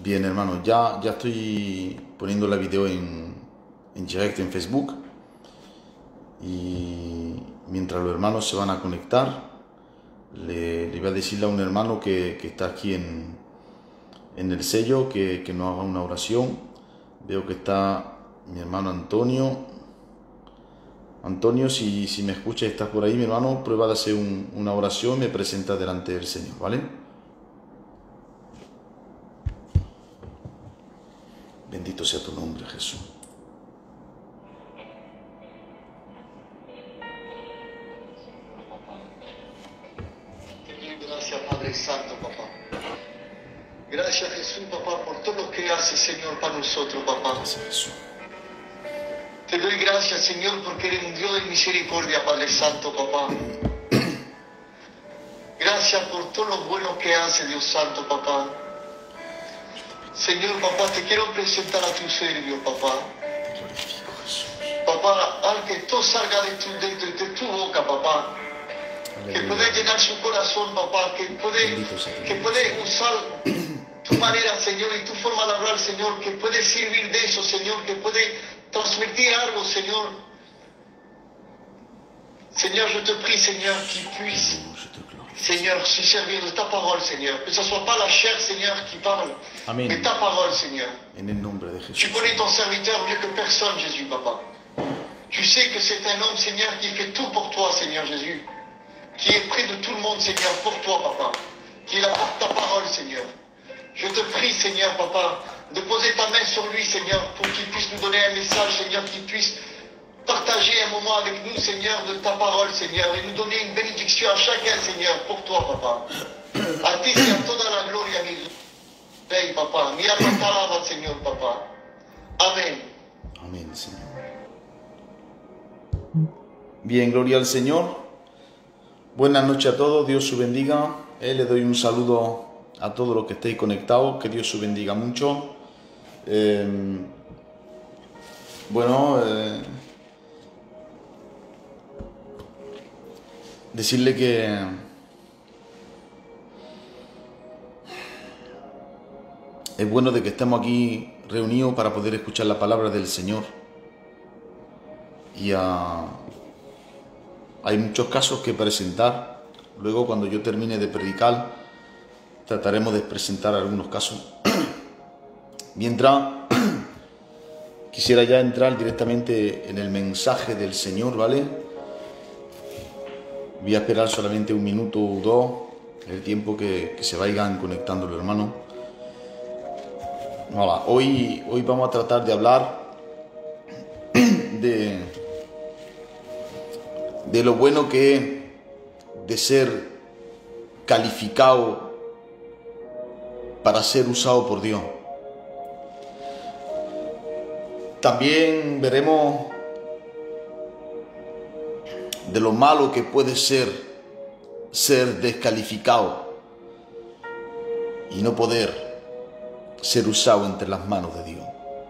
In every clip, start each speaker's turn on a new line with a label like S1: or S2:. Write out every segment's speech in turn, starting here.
S1: Bien, hermano, ya estoy poniendo la video en directo en Facebook. Y mientras los hermanos se van a conectar, le voy a decirle a un hermano que está aquí en el sello que nos haga una oración. Veo que está mi hermano Antonio. Antonio, si me escuchas y estás por ahí, mi hermano, prueba de hacer una oración y me presenta delante del Señor, ¿vale? Bendito sea tu nombre, Jesús.
S2: Gracias, Padre Santo, papá. Gracias, Jesús, papá, por todo lo que haces, Señor, para nosotros, papá.
S1: Gracias, Jesús.
S2: Te doy gracias, Señor, porque eres un Dios de misericordia, Padre Santo, papá. Gracias por todo lo bueno que haces, Dios Santo, papá. Señor, papá, te quiero presentar a tu servicio, papá. Papá, al que todo salga de tu boca, papá. Que puede llenar su corazón, papá. Que puede usar tu manera, Señor, y tu forma de hablar, Señor. Que puede servir de eso, Señor. Que puede transmitir algo, Señor. Señor, je te prie, Señor, qu'il puisse, Seigneur, se servir de ta parole, Seigneur. Que ce ne soit pas la chair, Seigneur, qui parle,
S1: Amen.
S2: mais ta parole, Seigneur.
S1: En el nombre de
S2: Tu
S1: Jesús.
S2: connais ton serviteur mieux que personne, Jésus, papa. Tu sais que c'est un homme, Seigneur, qui fait tout pour toi, Seigneur Jésus. Qui est près de tout le monde, Seigneur, pour toi, papa. Qui apporte ta parole, Seigneur. Je te prie, Seigneur, papa, de poser ta main sur lui, Seigneur, pour qu'il puisse nous donner un message, Seigneur, qu'il puisse partager un moment avec nous, Seigneur, de ta parole, Seigneur, et nous donner une bénédiction à chacun, Seigneur, pour toi, papa. A ti sea toda la gloria, mi rey, papa. Mira tu palabra, Señor, papa. Amén.
S1: Amén, Señor. Bien, gloria al Señor. Buenas noches a todos, Dios os bendiga. Le doy un saludo a todos los que estéis conectados, que Dios os bendiga mucho. Decirle que es bueno de que estemos aquí reunidos para poder escuchar la palabra del Señor. Y hay muchos casos que presentar. Luego, cuando yo termine de predicar, trataremos de presentar algunos casos. Mientras, quisiera ya entrar directamente en el mensaje del Señor, ¿vale? Voy a esperar solamente un minuto o dos, el tiempo que se vayan conectando los hermanos. Voilà. Hoy vamos a tratar de hablar de lo bueno que es de ser calificado para ser usado por Dios. También veremos de lo malo que puede ser descalificado y no poder ser usado entre las manos de Dios.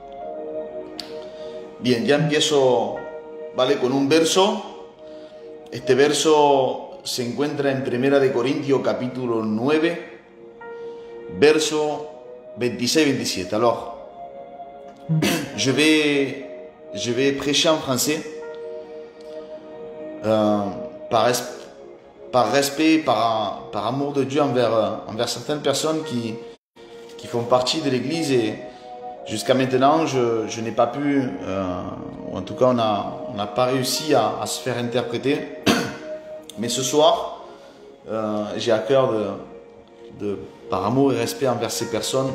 S1: Bien, ya empiezo, ¿vale? Con un verso. Este verso se encuentra en 1 Corintios capítulo 9, verso 26-27. Alors, je vais prêcher en français par respect, par amour de Dieu envers certaines personnes qui font partie de l'Église, et jusqu'à maintenant je n'ai pas pu, ou en tout cas on n'a pas réussi à se faire interpréter. Mais ce soir, j'ai à cœur par amour et respect envers ces personnes,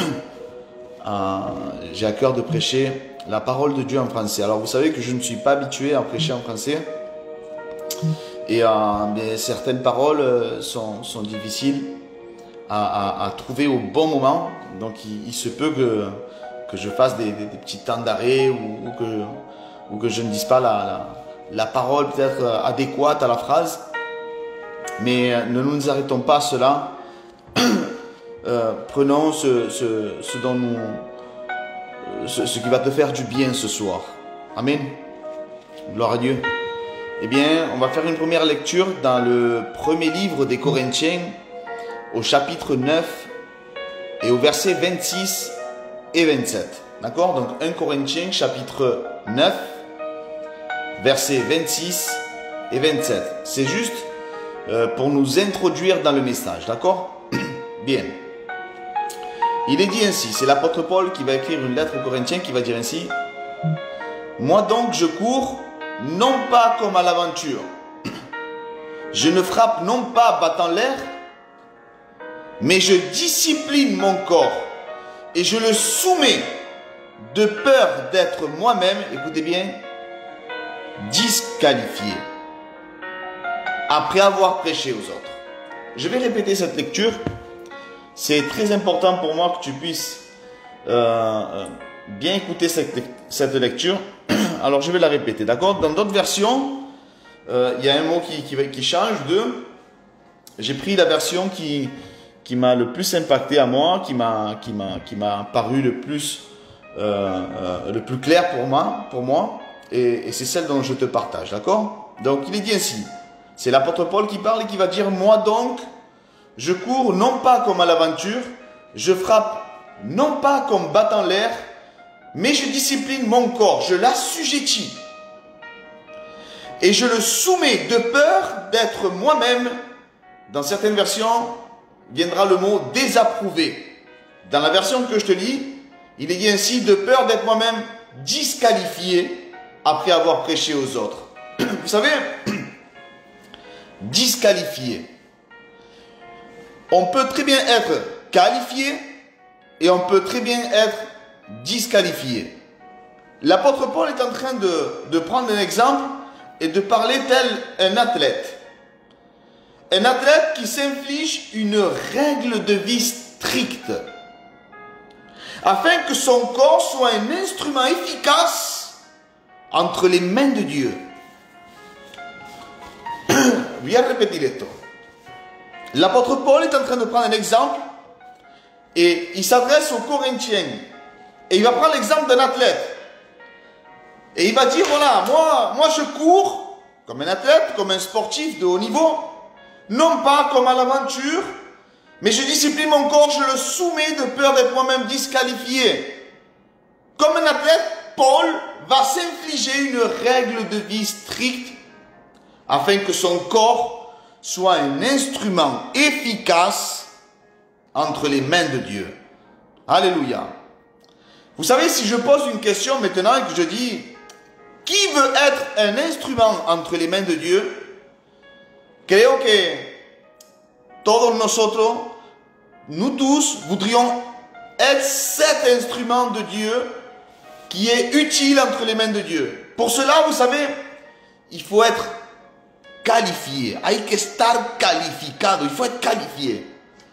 S1: j'ai à cœur de prêcher la parole de Dieu en français. Alors vous savez que je ne suis pas habitué à prêcher en français, et mais certaines paroles sont difficiles à trouver au bon moment. Donc il se peut que je fasse des petits temps d'arrêt, ou que je ne dise pas la parole peut-être adéquate à la phrase. Mais ne nous arrêtons pas à cela. Prenons ce qui va te faire du bien ce soir. Amen. Gloire à Dieu. Eh bien, on va faire une première lecture dans le premier livre des Corinthiens, au chapitre 9 et au verset 26 et 27. D'accord? Donc 1 Corinthiens chapitre 9, versets 26 et 27. C'est juste pour nous introduire dans le message. D'accord? Bien. Il est dit ainsi, c'est l'apôtre Paul qui va écrire une lettre aux Corinthiens qui va dire ainsi: moi donc je cours non pas comme à l'aventure. Je ne frappe non pas battant l'air, mais je discipline mon corps et je le soumets de peur d'être moi-même, écoutez bien, disqualifié après avoir prêché aux autres. Je vais répéter cette lecture. C'est très important pour moi que tu puisses bien écouter cette lecture. Alors je vais la répéter, d'accord? Dans d'autres versions, il y a un mot qui change de... J'ai pris la version qui m'a le plus impacté à moi, qui m'a paru le plus clair pour moi et c'est celle dont je te partage, d'accord? Donc il est dit ainsi, c'est l'apôtre Paul qui parle et qui va dire: moi donc, je cours non pas comme à l'aventure, je frappe non pas comme battant l'air, mais je discipline mon corps, je l'assujettis et je le soumets de peur d'être moi-même. Dans certaines versions, viendra le mot désapprouvé. Dans la version que je te lis, il est dit ainsi: de peur d'être moi-même disqualifié après avoir prêché aux autres. Vous savez, disqualifié. On peut très bien être qualifié et on peut très bien être disqualifié. L'apôtre Paul est en train de prendre un exemple et de parler tel un athlète. Un athlète qui s'inflige une règle de vie stricte afin que son corps soit un instrument efficace entre les mains de Dieu. Voy a repetir esto. L'apôtre Paul est en train de prendre un exemple et il s'adresse aux Corinthiens et il va prendre l'exemple d'un athlète et il va dire: voilà, moi je cours comme un athlète, comme un sportif de haut niveau, non pas comme à l'aventure, mais je discipline mon corps, je le soumets de peur d'être moi-même disqualifié. Comme un athlète, Paul va s'infliger une règle de vie stricte afin que son corps soit un instrument efficace entre les mains de Dieu. Alléluia. Vous savez, si je pose une question maintenant et que je dis: qui veut être un instrument entre les mains de Dieu? Creo que todos nosotros, nous tous, voudrions être cet instrument de Dieu qui est utile entre les mains de Dieu. Pour cela, vous savez, il faut être qualifié. Hay que estar calificado. Il faut être qualifié.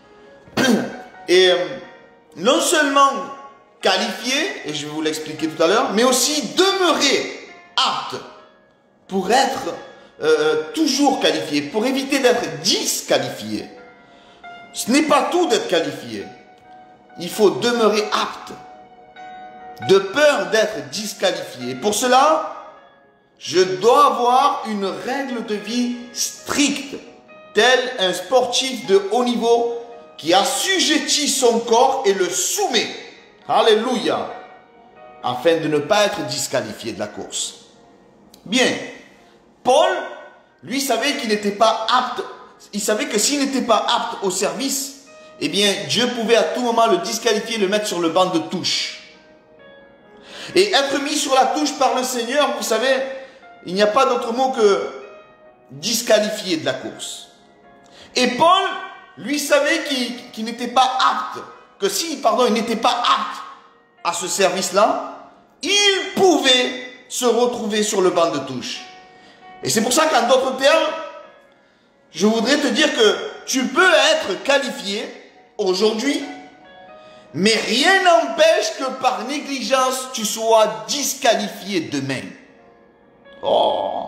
S1: Et non seulement qualifié, et je vais vous l'expliquer tout à l'heure, mais aussi demeurer apte pour être toujours qualifié, pour éviter d'être disqualifié. Ce n'est pas tout d'être qualifié. Il faut demeurer apte, de peur d'être disqualifié. Pour cela, je dois avoir une règle de vie stricte, tel un sportif de haut niveau qui assujettit son corps et le soumet. Alléluia. Afin de ne pas être disqualifié de la course. Bien. Paul, lui, savait qu'il n'était pas apte. Il savait que s'il n'était pas apte au service, eh bien, Dieu pouvait à tout moment le disqualifier, le mettre sur le banc de touche. Et être mis sur la touche par le Seigneur, vous savez, il n'y a pas d'autre mot que disqualifié de la course. Et Paul, lui, savait qu'il n'était pas apte, que si, il n'était pas apte à ce service-là, il pouvait se retrouver sur le banc de touche. Et c'est pour ça qu'en d'autres termes, je voudrais te dire que tu peux être qualifié aujourd'hui, mais rien n'empêche que par négligence, tu sois disqualifié demain. Oh!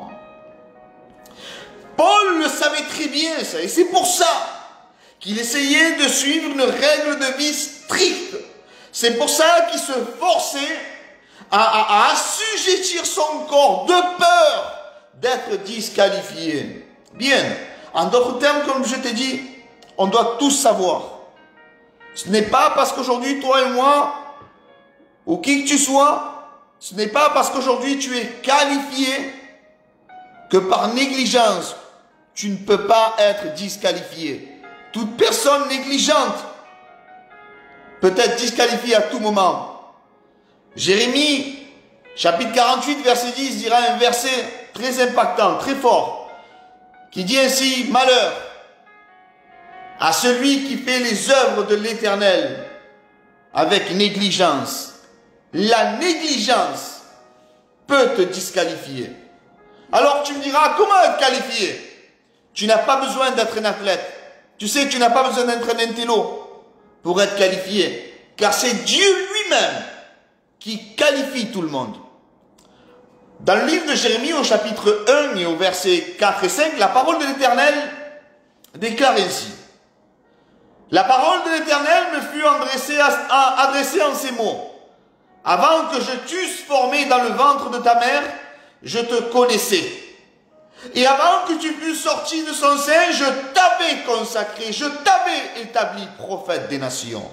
S1: Paul le savait très bien, ça, et c'est pour ça qu'il essayait de suivre une règle de vie stricte. C'est pour ça qu'il se forçait à assujettir son corps de peur d'être disqualifié. Bien, en d'autres termes, comme je t'ai dit, on doit tous savoir Ce n'est pas parce qu'aujourd'hui, toi et moi, ou qui que tu sois, ce n'est pas parce qu'aujourd'hui tu es qualifié que par négligence, tu ne peux pas être disqualifié. Toute personne négligente peut être disqualifiée à tout moment. Jérémie, chapitre 48, verset 10, dira un verset très impactant, très fort, qui dit ainsi: malheur à celui qui fait les œuvres de l'Éternel avec négligence. La négligence peut te disqualifier. Alors tu me diras, comment être qualifié? Tu n'as pas besoin d'être un athlète. Tu sais, tu n'as pas besoin d'être un intello pour être qualifié. Car c'est Dieu lui-même qui qualifie tout le monde. Dans le livre de Jérémie, au chapitre 1 et au verset 4 et 5, la parole de l'Éternel déclare ainsi: la parole de l'Éternel me fut adressée en ces mots. Avant que je t'eusse formé dans le ventre de ta mère, je te connaissais. Et avant que tu fusses sorti de son sein, je t'avais consacré, je t'avais établi prophète des nations.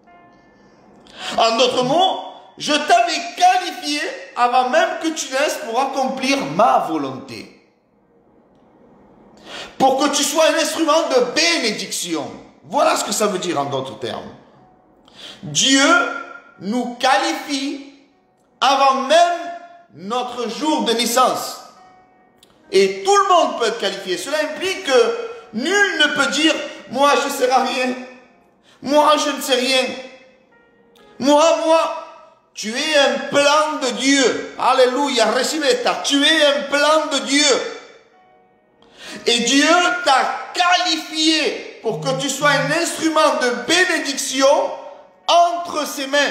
S1: En d'autres mots, je t'avais qualifié avant même que tu naisses pour accomplir ma volonté. Pour que tu sois un instrument de bénédiction. Voilà ce que ça veut dire en d'autres termes. Dieu nous qualifie avant même notre jour de naissance. Et tout le monde peut être qualifié. Cela implique que nul ne peut dire: moi je ne sers à rien. Moi je ne sais rien. Moi, tu es un plan de Dieu. Alléluia, recevez-ta. Tu es un plan de Dieu. Et Dieu t'a qualifié pour que tu sois un instrument de bénédiction entre ses mains.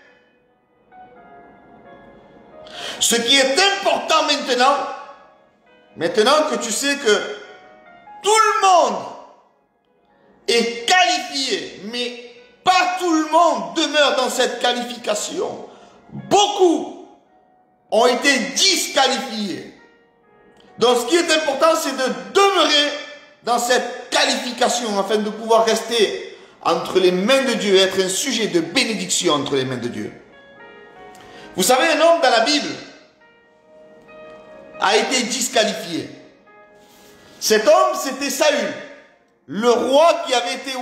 S1: Ce qui est important maintenant que tu sais que tout le monde est qualifié, mais pas tout le monde demeure dans cette qualification. Beaucoup ont été disqualifiés. Donc ce qui est important, c'est de demeurer dans cette qualification afin de pouvoir rester entre les mains de Dieu et être un sujet de bénédiction entre les mains de Dieu. Vous savez, un homme dans la Bible a été disqualifié. Cet homme, c'était Saül, le roi qui avait été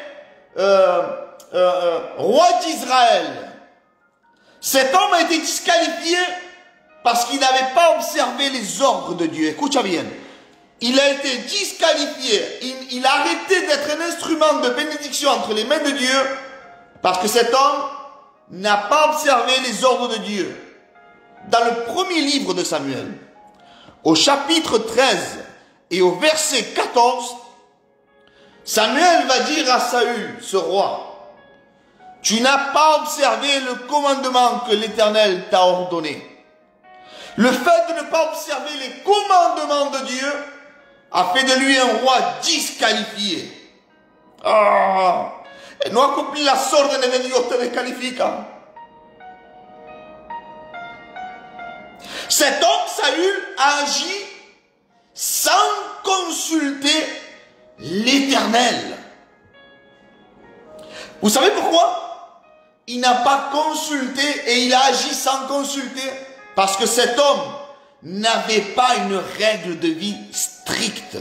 S1: roi d'Israël. Cet homme a été disqualifié parce qu'il n'avait pas observé les ordres de Dieu. Écoute bien. Il a été disqualifié. Il a arrêté d'être un instrument de bénédiction entre les mains de Dieu parce que cet homme n'a pas observé les ordres de Dieu. Dans le premier livre de Samuel, au chapitre 13 et au verset 14, Samuel va dire à Saül, ce roi: tu n'as pas observé le commandement que l'Éternel t'a ordonné. Le fait de ne pas observer les commandements de Dieu a fait de lui un roi disqualifié. E non ha compiuto la sorte de Dios te descalifica. Cet homme, Saül, a agi sans consulter l'Éternel. Vous savez pourquoi? Il n'a pas consulté et il a agi sans consulter. Parce que cet homme n'avait pas une règle de vie stricte.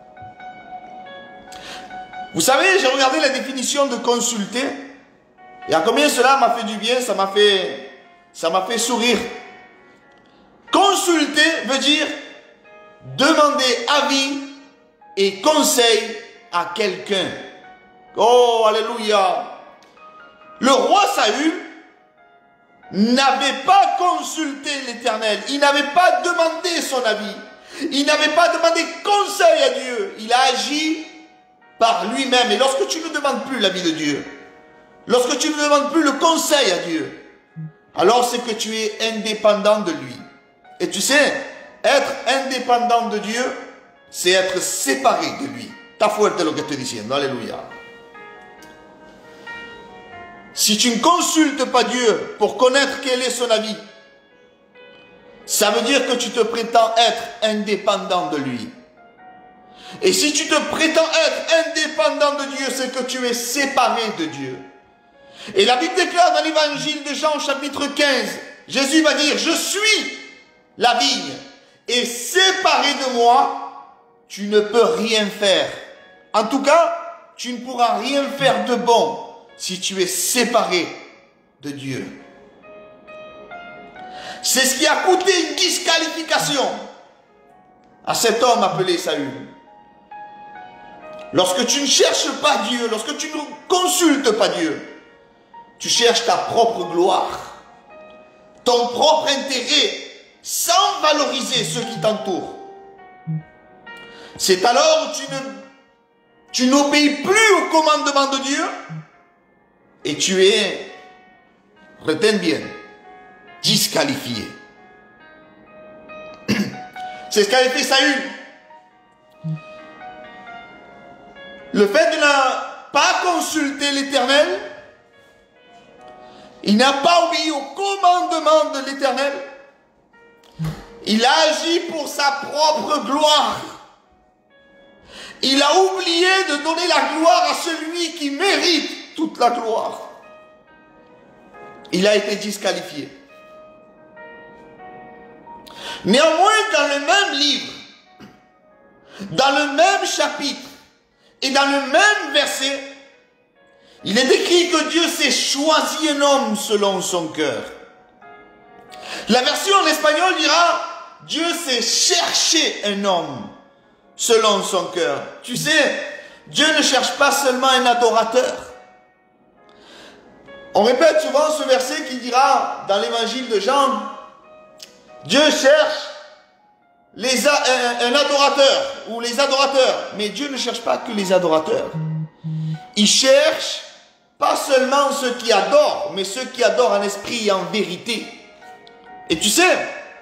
S1: Vous savez, j'ai regardé la définition de consulter. Et à combien cela m'a fait du bien, ça m'a fait sourire. Consulter veut dire demander avis et conseil à quelqu'un. Oh, alléluia. Le roi Saül n'avait pas consulté l'Éternel. Il n'avait pas demandé son avis. Il n'avait pas demandé conseil à Dieu. Il a agi par lui-même. Et lorsque tu ne demandes plus l'avis de Dieu, lorsque tu ne demandes plus le conseil à Dieu, alors c'est que tu es indépendant de lui. Et tu sais, être indépendant de Dieu, c'est être séparé de lui. Está fuerte lo que estoy diciendo. Alléluia. Si tu ne consultes pas Dieu pour connaître quel est son avis, ça veut dire que tu te prétends être indépendant de lui. Et si tu te prétends être indépendant de Dieu, c'est que tu es séparé de Dieu. Et la Bible déclare dans l'évangile de Jean chapitre 15, Jésus va dire, je suis la vigne, et séparé de moi, tu ne peux rien faire. En tout cas, tu ne pourras rien faire de bon si tu es séparé de Dieu. C'est ce qui a coûté une disqualification à cet homme appelé Saül. Lorsque tu ne cherches pas Dieu, lorsque tu ne consultes pas Dieu, tu cherches ta propre gloire, ton propre intérêt, sans valoriser ceux qui t'entourent. C'est alors où tu n'obéis plus au commandement de Dieu et tu es, retiens bien, disqualifié. C'est ce qu'avait fait Saül. Le fait de ne pas consulter l'Éternel, il n'a pas obéi au commandement de l'Éternel. Il a agi pour sa propre gloire. Il a oublié de donner la gloire à celui qui mérite toute la gloire. Il a été disqualifié. Néanmoins, dans le même livre, dans le même chapitre et dans le même verset, il est écrit que Dieu s'est choisi un homme selon son cœur. La version en espagnol dira, Dieu s'est cherché un homme selon son cœur. Tu sais, Dieu ne cherche pas seulement un adorateur. On répète souvent ce verset qui dira dans l'évangile de Jean, Dieu cherche un adorateur ou les adorateurs. Mais Dieu ne cherche pas que les adorateurs. Il cherche pas seulement ceux qui adorent, mais ceux qui adorent en esprit et en vérité. Et tu sais,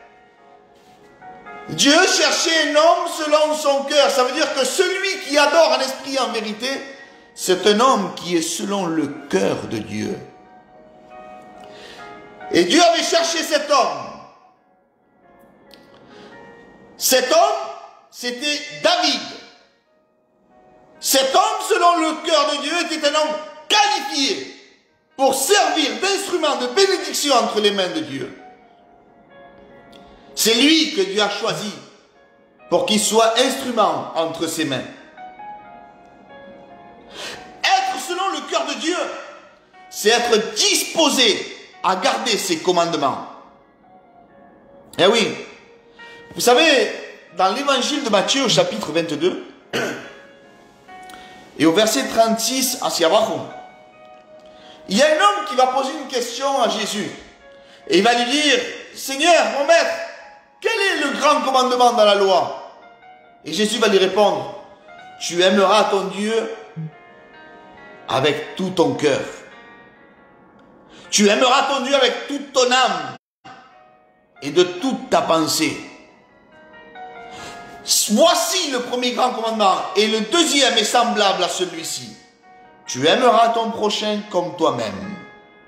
S1: Dieu cherchait un homme selon son cœur. Ça veut dire que celui qui adore en esprit et en vérité, c'est un homme qui est selon le cœur de Dieu. Et Dieu avait cherché cet homme. Cet homme, c'était David. Cet homme, selon le cœur de Dieu, était un homme qualifié pour servir d'instrument de bénédiction entre les mains de Dieu. C'est lui que Dieu a choisi pour qu'il soit instrument entre ses mains. Être selon le cœur de Dieu, c'est être disposé à garder ses commandements. Eh oui, vous savez, dans l'évangile de Matthieu au chapitre 22 et au verset 36 hacia abajo, il y a un homme qui va poser une question à Jésus et il va lui dire, Seigneur, mon maître, quel est le grand commandement dans la loi? Et Jésus va lui répondre, tu aimeras ton Dieu avec tout ton cœur. Tu aimeras ton Dieu avec toute ton âme et de toute ta pensée. Voici le premier grand commandement et le deuxième est semblable à celui-ci. Tu aimeras ton prochain comme toi-même.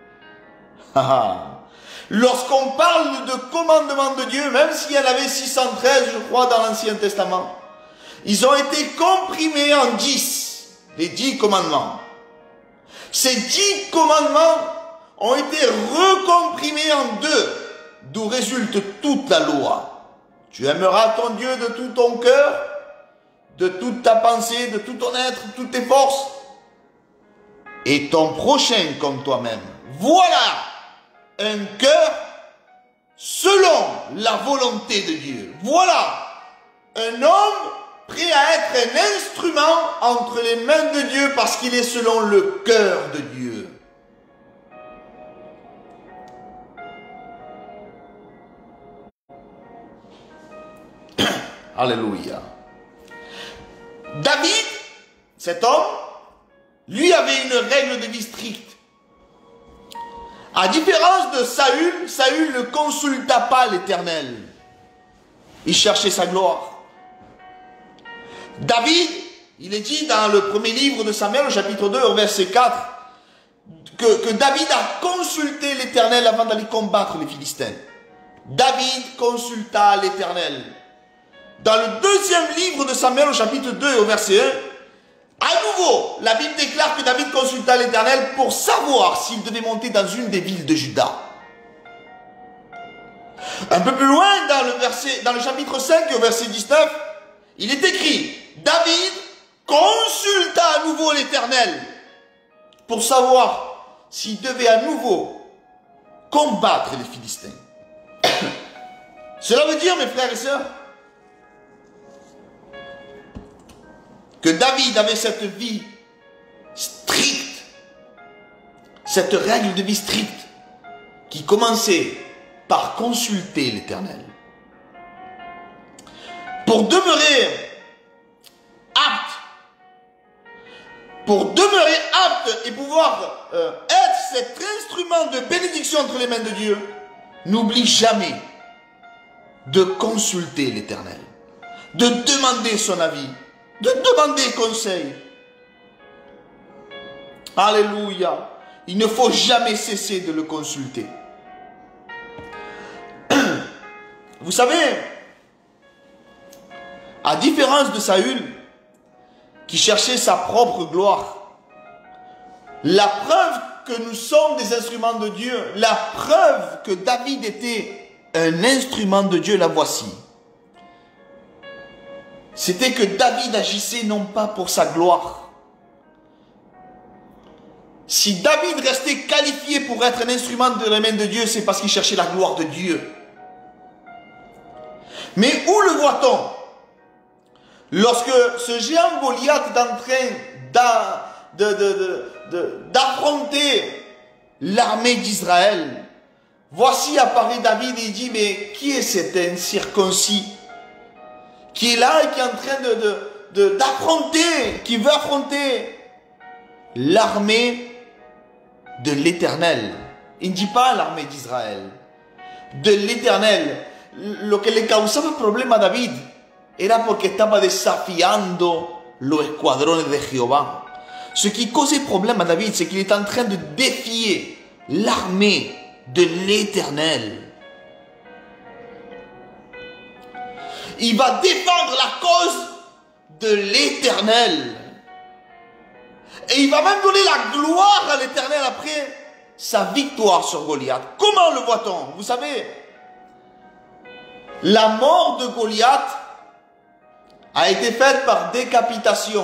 S1: Lorsqu'on parle de commandement de Dieu, même s'il y en avait 613, je crois, dans l'Ancien Testament, ils ont été comprimés en 10, les 10 commandements. Ces 10 commandements ont été recomprimés en 2, d'où résulte toute la loi. Tu aimeras ton Dieu de tout ton cœur, de toute ta pensée, de tout ton être, de toutes tes forces, et ton prochain comme toi-même. Voilà un cœur selon la volonté de Dieu. Voilà un homme prêt à être un instrument entre les mains de Dieu parce qu'il est selon le cœur de Dieu. Alléluia. David, cet homme, lui avait une règle de vie stricte. À différence de Saül, Saül ne consulta pas l'Éternel. Il cherchait sa gloire. David, il est dit dans le premier livre de Samuel, au chapitre 2, au verset 4, que David a consulté l'Éternel avant d'aller combattre les Philistins. David consulta l'Éternel. Dans le deuxième livre de Samuel, au chapitre 2, au verset 1, à nouveau, la Bible déclare que David consulta l'Éternel pour savoir s'il devait monter dans une des villes de Juda. Un peu plus loin, dans le chapitre 5, au verset 19, il est écrit, David consulta à nouveau l'Éternel pour savoir s'il devait à nouveau combattre les Philistins. Cela veut dire, mes frères et sœurs, que David avait cette vie stricte, cette règle de vie stricte qui commençait par consulter l'Éternel. Pour demeurer apte et pouvoir être cet instrument de bénédiction entre les mains de Dieu, n'oublie jamais de consulter l'Éternel, de demander son avis, de demander conseil. Alléluia. Il ne faut jamais cesser de le consulter. Vous savez, à différence de Saül, qui cherchait sa propre gloire, la preuve que nous sommes des instruments de Dieu, la preuve que David était un instrument de Dieu, la voici. C'était que David agissait non pas pour sa gloire. Si David restait qualifié pour être un instrument de la main de Dieu, c'est parce qu'il cherchait la gloire de Dieu. Mais où le voit-on? Lorsque ce géant Goliath est en train d'affronter l'armée d'Israël, voici apparaît David et il dit, mais qui est cet incirconcis qui est là et qui est en train d'affronter, qui veut affronter l'armée de l'Éternel? Il ne dit pas l'armée d'Israël, de l'Éternel. Lo que le causaba problema a David era porque estaba desafiando los escuadrones de Jehová. Ce qui causait problème à David, c'est qu'il est en train de défier l'armée de l'Éternel. Il va défendre la cause de l'Éternel. Et il va même donner la gloire à l'Éternel après sa victoire sur Goliath. Comment le voit-on? Vous savez, la mort de Goliath a été faite par décapitation.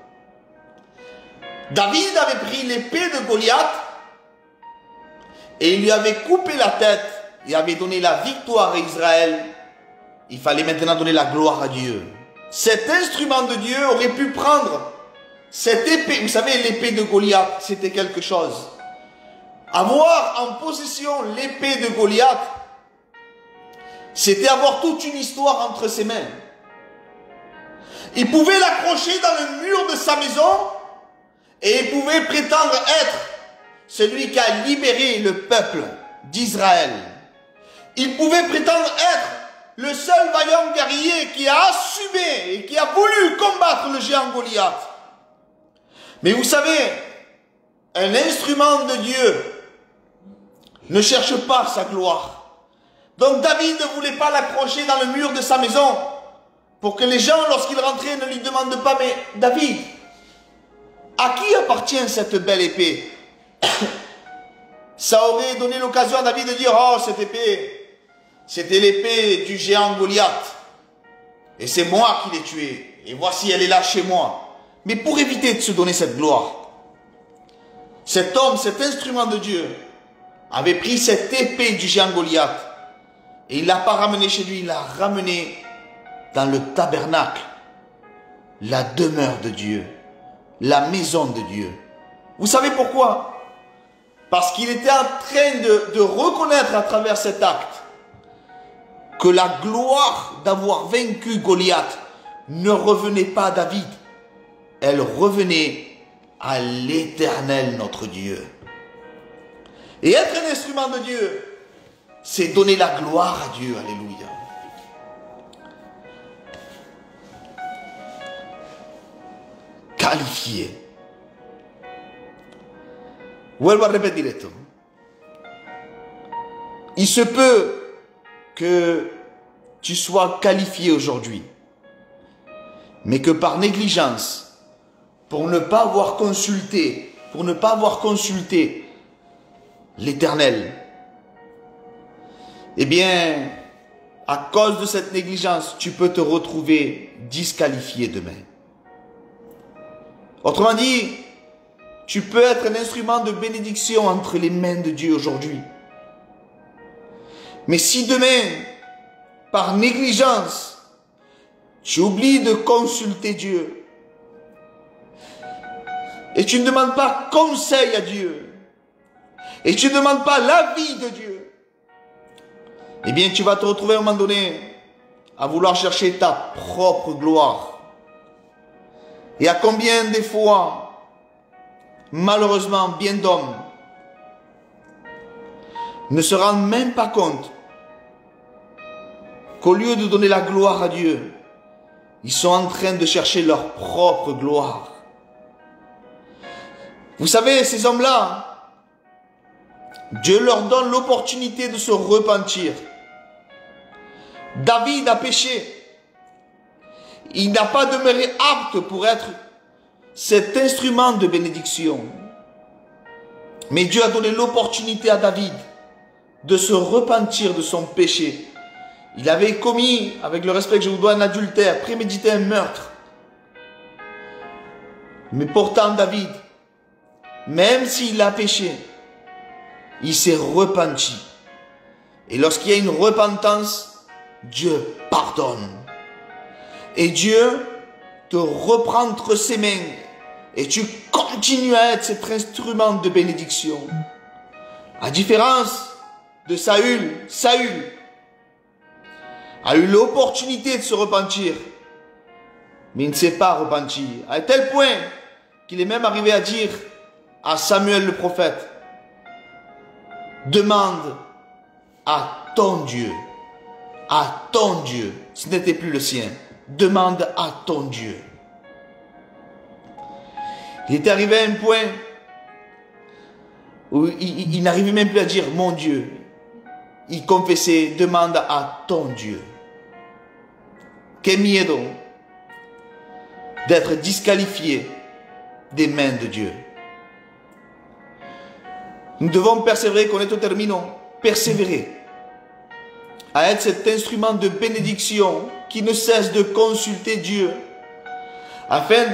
S1: David avait pris l'épée de Goliath et il lui avait coupé la tête. Il avait donné la victoire à Israël. Il fallait maintenant donner la gloire à Dieu. Cet instrument de Dieu aurait pu prendre cette épée. Vous savez, l'épée de Goliath, c'était quelque chose. Avoir en possession l'épée de Goliath, c'était avoir toute une histoire entre ses mains. Il pouvait l'accrocher dans le mur de sa maison et il pouvait prétendre être celui qui a libéré le peuple d'Israël. Il pouvait prétendre être le seul vaillant guerrier qui a assumé et qui a voulu combattre le géant Goliath. Mais vous savez, un instrument de Dieu ne cherche pas sa gloire. Donc David ne voulait pas l'accrocher dans le mur de sa maison pour que les gens, lorsqu'ils rentraient, ne lui demandent pas, mais David, à qui appartient cette belle épée? Ça aurait donné l'occasion à David de dire, oh, cette épée, c'était l'épée du géant Goliath. Et c'est moi qui l'ai tuée. Et voici, elle est là chez moi. Mais pour éviter de se donner cette gloire, cet homme, cet instrument de Dieu, avait pris cette épée du géant Goliath. Et il ne l'a pas ramené chez lui, il l'a ramené dans le tabernacle, la demeure de Dieu, la maison de Dieu. Vous savez pourquoi? Parce qu'il était en train de reconnaître à travers cet acte que la gloire d'avoir vaincu Goliath ne revenait pas à David. Elle revenait à l'Éternel, notre Dieu. Et être un instrument de Dieu, c'est donner la gloire à Dieu. Alléluia. Qualifié. Vuelvo a repetir esto. Il se peut que tu sois qualifié aujourd'hui, mais que par négligence, pour ne pas avoir consulté, l'Éternel, eh bien, à cause de cette négligence, tu peux te retrouver disqualifié demain. Autrement dit, tu peux être un instrument de bénédiction entre les mains de Dieu aujourd'hui. Mais si demain, par négligence, tu oublies de consulter Dieu, et tu ne demandes pas conseil à Dieu, et tu ne demandes pas l'avis de Dieu, eh bien tu vas te retrouver à un moment donné à vouloir chercher ta propre gloire. Et à combien des fois, malheureusement, bien d'hommes ne se rendent même pas compte qu'au lieu de donner la gloire à Dieu, ils sont en train de chercher leur propre gloire. Vous savez, ces hommes-là, Dieu leur donne l'opportunité de se repentir. David a péché. Il n'a pas demeuré apte pour être cet instrument de bénédiction. Mais Dieu a donné l'opportunité à David de se repentir de son péché. Il avait commis, avec le respect que je vous dois, un adultère, prémédité un meurtre. Mais pourtant David, même s'il a péché, il s'est repenti. Et lorsqu'il y a une repentance, Dieu pardonne. Et Dieu te reprend entre ses mains. Et tu continues à être cet instrument de bénédiction. À différence de Saül, Saül a eu l'opportunité de se repentir. Mais il ne s'est pas repenti. À tel point qu'il est même arrivé à dire à Samuel le prophète, demande à ton Dieu, ce n'était plus le sien, demande à ton Dieu. Il était arrivé à un point où il n'arrivait même plus à dire mon Dieu. Il confessait, demande à ton Dieu. Que miedo d'être disqualifié des mains de Dieu. Nous devons persévérer, qu'on est au termino, persévérer à être cet instrument de bénédiction qui ne cesse de consulter Dieu afin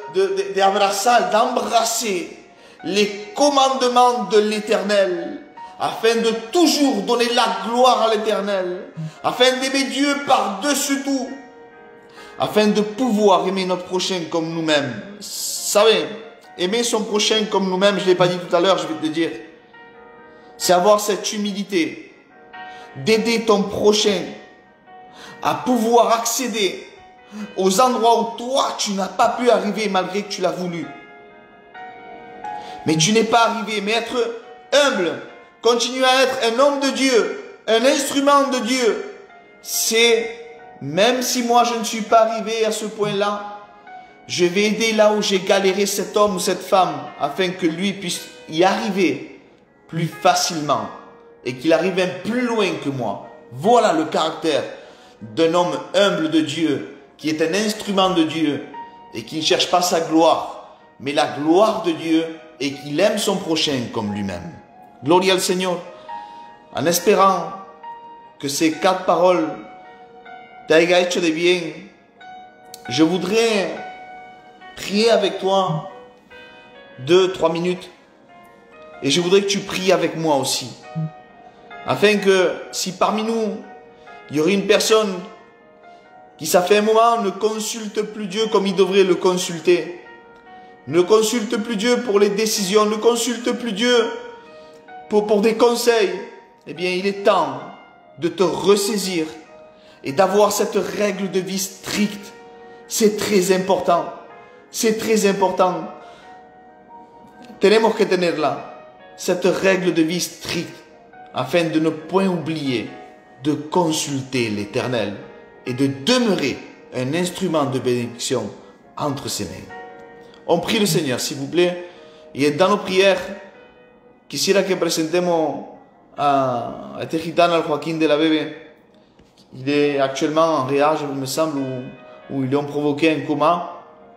S1: d'embrasser les commandements de l'Éternel, afin de toujours donner la gloire à l'Éternel, afin d'aimer Dieu par-dessus tout, afin de pouvoir aimer notre prochain comme nous-mêmes. Vous savez, aimer son prochain comme nous-mêmes, je ne l'ai pas dit tout à l'heure, je vais te le dire, c'est avoir cette humilité d'aider ton prochain à pouvoir accéder aux endroits où toi, tu n'as pas pu arriver malgré que tu l'as voulu. Mais tu n'es pas arrivé, mais être humble, continuer à être un homme de Dieu, un instrument de Dieu, c'est, même si moi je ne suis pas arrivé à ce point-là, je vais aider là où j'ai galéré cet homme ou cette femme, afin que lui puisse y arriver plus facilement et qu'il arrive même plus loin que moi. Voilà le caractère d'un homme humble de Dieu, qui est un instrument de Dieu et qui ne cherche pas sa gloire, mais la gloire de Dieu, et qu'il aime son prochain comme lui-même. Gloria al Seigneur. En espérant que ces 4 paroles te haya hecho de bien, je voudrais prier avec toi 2-3 minutes, et je voudrais que tu pries avec moi aussi, afin que si parmi nous il y aurait une personne qui ça fait un moment ne consulte plus Dieu comme il devrait le consulter, ne consulte plus Dieu pour les décisions, ne consulte plus Dieu pour des conseils, eh bien il est temps de te ressaisir et d'avoir cette règle de vie stricte. C'est très important. C'est très important. Tenemos que tenerla, cette règle de vie stricte, afin de ne point oublier de consulter l'Éternel et de demeurer un instrument de bénédiction entre ses mains. On prie le Seigneur, s'il vous plaît, et dans nos prières, quisiera que presentemos a este gitano, al Joaquín de la Bebe. Il est actuellement en réage, il me semble, où ils lui ont provoqué un coma.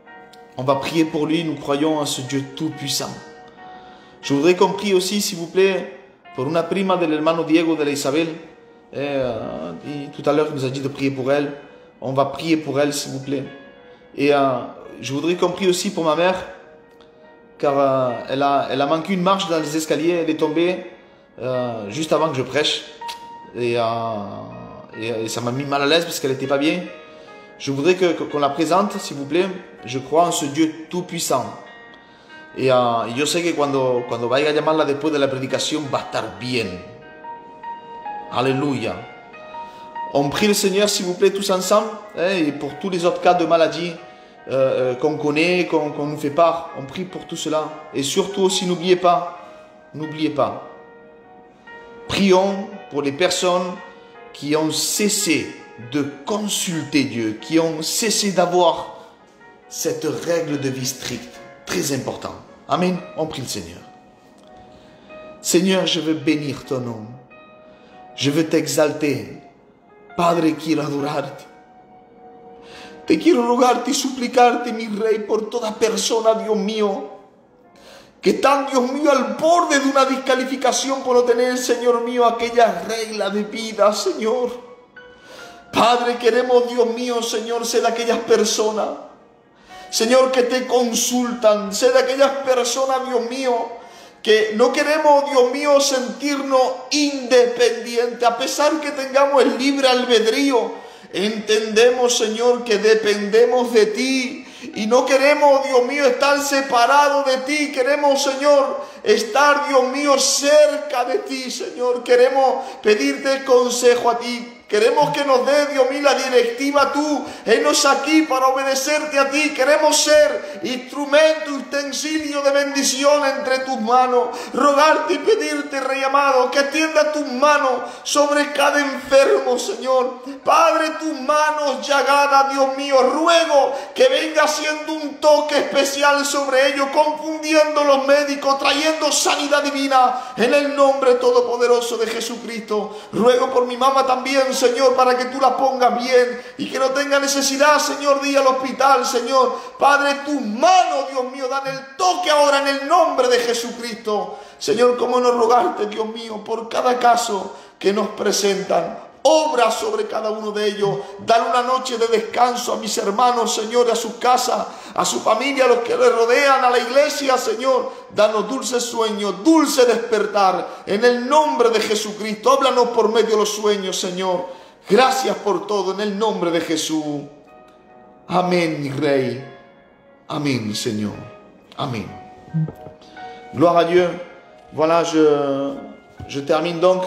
S1: On va prier pour lui, nous croyons en ce Dieu tout-puissant. Je voudrais qu'on prie aussi, s'il vous plaît, pour una prima del hermano Diego de la Isabel. Tout à l'heure, il nous a dit de prier pour elle. On va prier pour elle, s'il vous plaît. Et je voudrais qu'on prie aussi pour ma mère, car elle a manqué une marche dans les escaliers. Elle est tombée juste avant que je prêche. Et ça m'a mis mal à l'aise parce qu'elle n'était pas bien. Je voudrais qu'on la présente, s'il vous plaît. Je crois en ce Dieu tout-puissant. Y yo sé que cuando vaya a llamarla después de la predicación va a estar bien. Alléluia. On prie le Seigneur, s'il vous plaît, tous ensemble, et pour tous les autres cas de maladie qu'on connaît, qu'on nous fait part. On prie pour tout cela. Et surtout aussi, n'oubliez pas, prions pour les personnes qui ont cessé de consulter Dieu, qui ont cessé d'avoir cette règle de vie stricte. Très important. Amen. On prie le Seigneur. Seigneur, je veux bénir ton nom. Je veux t'exalter. Padre, quiero adorarte. Te quiero rogarte y suplicarte, mi Rey, por toda persona, Dios mío, que están, Dios mío, al borde de una descalificación por no tener, Señor mío, aquella regla de vida, Señor. Padre, queremos, Dios mío, Señor, ser de aquellas personas, Señor, que te consultan, sé de aquellas personas, Dios mío, que no queremos, Dios mío, sentirnos independientes, a pesar que tengamos el libre albedrío. Entendemos, Señor, que dependemos de ti y no queremos, Dios mío, estar separados de ti. Queremos, Señor, estar, Dios mío, cerca de ti, Señor. Queremos pedirte consejo a ti. Queremos que nos dé, Dios mío, la directiva tú. Henos aquí para obedecerte a ti. Queremos ser instrumento, utensilio de bendición entre tus manos. Rogarte y pedirte, Rey amado, que extienda tus manos sobre cada enfermo, Señor. Padre, tus manos llagadas, Dios mío, ruego que venga haciendo un toque especial sobre ellos, confundiendo los médicos, trayendo sanidad divina en el nombre todopoderoso de Jesucristo. Ruego por mi mamá también, Señor, para que tú la pongas bien y que no tenga necesidad, Señor, de ir al hospital, Señor. Padre, tus manos, Dios mío, dan el toque ahora en el nombre de Jesucristo. Señor, cómo no rogarte, Dios mío, por cada caso que nos presentan. Obra sobre cada uno de ellos. Dale una noche de descanso a mis hermanos, Señor, a su casa, a su familia, a los que le rodean, a la iglesia, Señor. Danos dulces sueños, dulce despertar. En el nombre de Jesucristo, háblanos por medio de los sueños, Señor. Gracias por todo, en el nombre de Jesús. Amén, mi Rey. Amén, mi Señor. Amén. Gloire à Dieu. Voilà, je termine donc.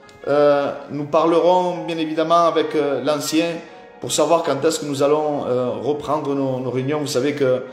S1: Nous parlerons bien évidemment avec l'ancien pour savoir quand est-ce que nous allons reprendre nos réunions. Vous savez que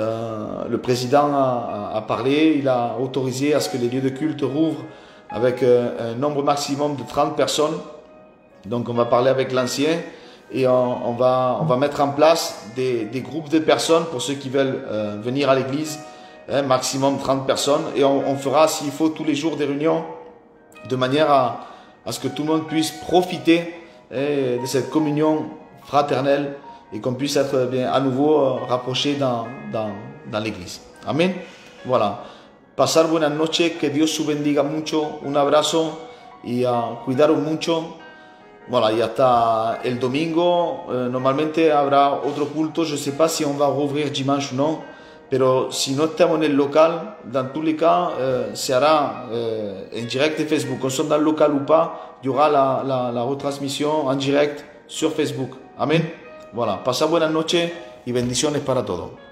S1: le président a parlé, il a autorisé à ce que les lieux de culte rouvrent avec un nombre maximum de 30 personnes. Donc on va parler avec l'ancien et on va mettre en place des groupes de personnes pour ceux qui veulent venir à l'église, maximum 30 personnes, et on fera s'il faut tous les jours des réunions de manière à ce que tout le monde puisse profiter de cette communion fraternelle et qu'on puisse être bien à nouveau rapprochés dans l'église. Amén. Voilà. Pasar buenas noches, que Dios os bendiga mucho, un abrazo y cuidaros mucho. Voilà, y hasta el domingo, normalmente habrá otro culto, je ne sais pas si on va rouvrir dimanche ou non, pero si no estamos en el local, dans tous les cas, se hará en direct de Facebook. Qu'on soit dans le local ou pas, il y aura la retransmission en direct sur Facebook. Amén. Voilà. Pasa buenas noches y bendiciones para todos.